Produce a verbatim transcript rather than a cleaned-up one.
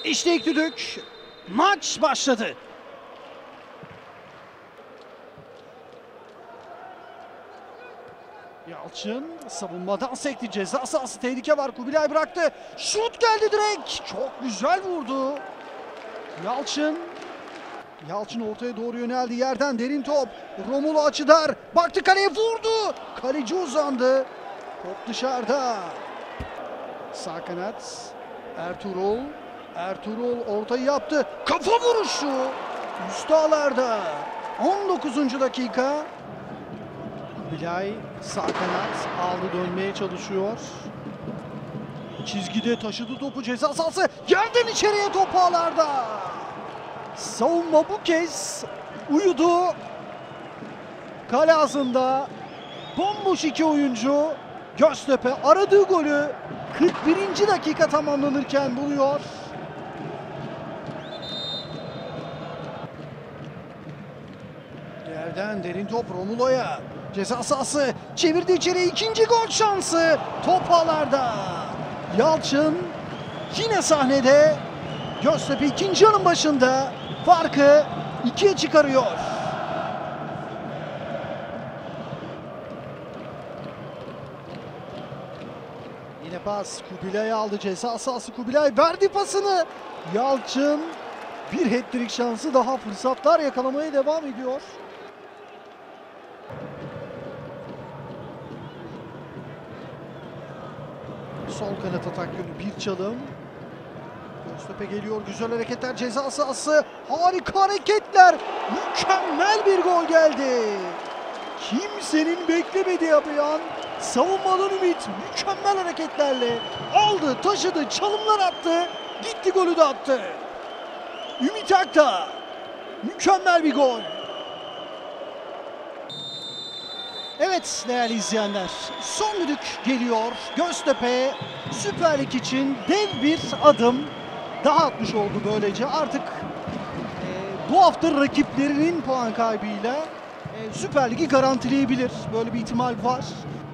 İşte ilk düdük. Maç başladı. Yalçın savunmadan sekti. Ceza sahası, tehlike var. Kubilay bıraktı. Şut geldi direkt. Çok güzel vurdu. Yalçın. Yalçın ortaya doğru yöneldi. Yerden derin top. Romulo Açıdar. Baktı kaleye, vurdu. Kaleci uzandı. Top dışarıda. Sağ kanat. Ertuğrul. Ertuğrul ortayı yaptı. Kafa vuruşu. Üst ağlarda. on dokuzuncu dakika. Kubilay sağ kanat aldı, dönmeye çalışıyor. Çizgide taşıdı topu, ceza sahası. Yerden içeriye, top ağlarda. Savunma bu kez uyudu. Kale ağzında bomboş iki oyuncu. Göztepe aradığı golü kırk birinci dakika tamamlanırken buluyor. Yerden derin top Romulo'ya. Ceza sahası, çevirdi içeriye, ikinci gol şansı. Top ağlarda. Yalçın yine sahnede. Göztepe ikinci yarının başında farkı ikiye çıkarıyor. Yine pas, Kubilay aldı, ceza sahası, Kubilay verdi pasını. Yalçın bir hat-trick şansı daha, fırsatlar yakalamaya devam ediyor. Sol kanat atak yönü, bir çalım. Göztepe geliyor, güzel hareketler, ceza sahası, harika hareketler, mükemmel bir gol geldi. Kimsenin beklemediği yapıyan savunmadan Ümit mükemmel hareketlerle aldı, taşıdı, çalımlar attı, gitti, golü de attı. Ümit Akdağ, mükemmel bir gol. Evet değerli izleyenler, son düdük geliyor. Göztepe Süper Lig için dev bir adım daha atmış oldu böylece. Artık e, bu hafta rakiplerinin puan kaybıyla e, Süper Lig'i garantileyebilir. Böyle bir ihtimal var.